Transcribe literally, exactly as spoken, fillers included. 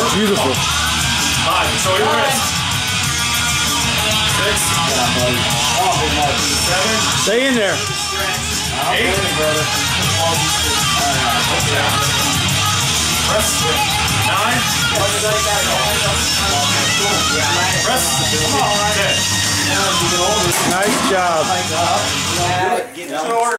Beautiful. Five. Show your wrist. Six. Seven. Stay in there. Eight. Press. Nine. Press. Ten. Nice job.